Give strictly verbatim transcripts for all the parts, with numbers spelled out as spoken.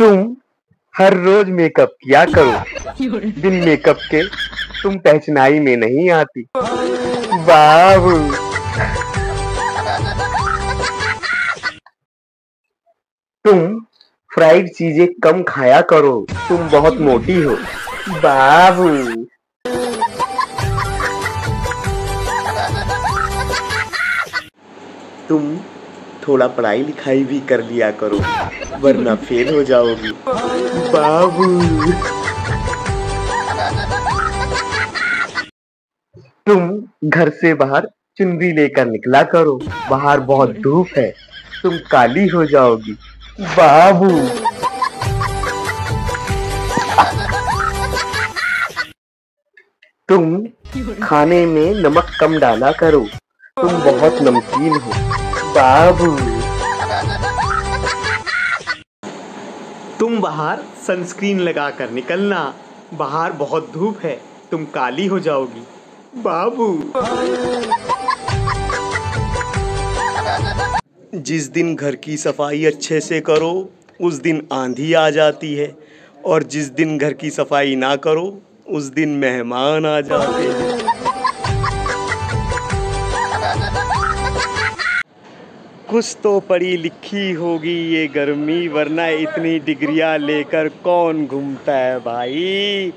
तुम हर रोज मेकअप किया करो, बिन मेकअप के तुम पहचानाई में नहीं आती। बाबू तुम फ्राइड चीजें कम खाया करो, तुम बहुत मोटी हो। बाबू तुम थोड़ा पढ़ाई लिखाई भी कर लिया करो, वरना फेल हो जाओगी। बाबू तुम घर से बाहर चुनरी लेकर निकला करो, बाहर बहुत धूप है, तुम काली हो जाओगी। बाबू तुम खाने में नमक कम डाला करो, तुम बहुत नमकीन हो। बाबू तुम बाहर सनस्क्रीन लगाकर निकलना, बाहर बहुत धूप है, तुम काली हो जाओगी। बाबू जिस दिन घर की सफाई अच्छे से करो उस दिन आंधी आ जाती है, और जिस दिन घर की सफाई ना करो उस दिन मेहमान आ जाते हैं। कुछ तो पढ़ी लिखी होगी ये गर्मी, वरना इतनी डिग्रियां लेकर कौन घूमता है भाई।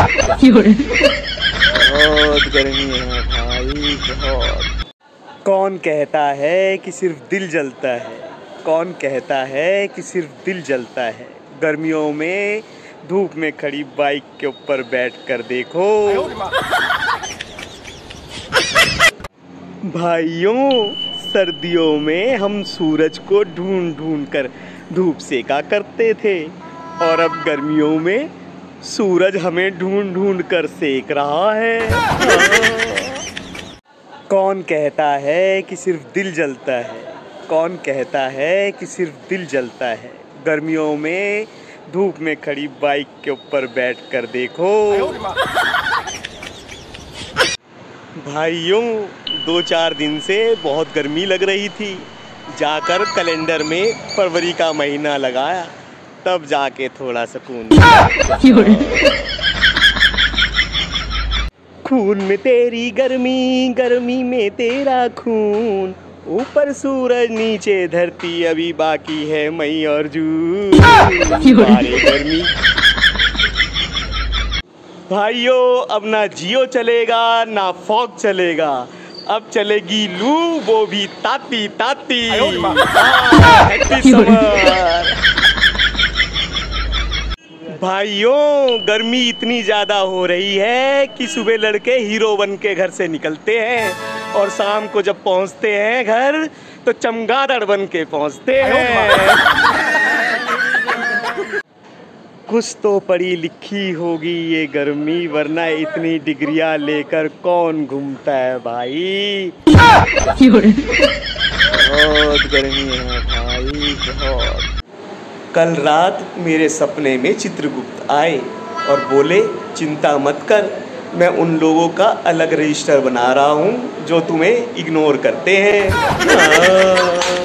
बहुत गर्मी है भाई, बहुत। कौन कहता है कि सिर्फ दिल जलता है, कौन कहता है कि सिर्फ दिल जलता है। गर्मियों में धूप में खड़ी बाइक के ऊपर बैठकर देखो। भाइयों सर्दियों में हम सूरज को ढूंढ ढूंढ कर धूप सेका करते थे, और अब गर्मियों में सूरज हमें ढूंढ ढूंढ कर सेक रहा है। कौन कहता है कि सिर्फ दिल जलता है, कौन कहता है कि सिर्फ दिल जलता है। गर्मियों में धूप में खड़ी बाइक के ऊपर बैठकर देखो। भाइयों दो चार दिन से बहुत गर्मी लग रही थी, जाकर कैलेंडर में फरवरी का महीना लगाया, तब जाके थोड़ा सुकून। खून में तेरी गर्मी, गर्मी में तेरा खून, ऊपर सूरज नीचे धरती, अभी बाकी है मई और जून। सारे गर्मी भाइयों अब ना जियो चलेगा ना फॉग चलेगा, अब चलेगी लू, वो भी ताती ताती। Happy summer. भाइयों गर्मी इतनी ज्यादा हो रही है कि सुबह लड़के हीरो बन के घर से निकलते हैं, और शाम को जब पहुंचते हैं घर तो चमगादड़ बन के पहुंचते हैं। कुछ तो पढ़ी लिखी होगी ये गर्मी, वरना इतनी डिग्रियां लेकर कौन घूमता है भाई। बहुत गर्मी है भाई, बहुत। कल रात मेरे सपने में चित्रगुप्त आए और बोले चिंता मत कर, मैं उन लोगों का अलग रजिस्टर बना रहा हूँ जो तुम्हें इग्नोर करते हैं।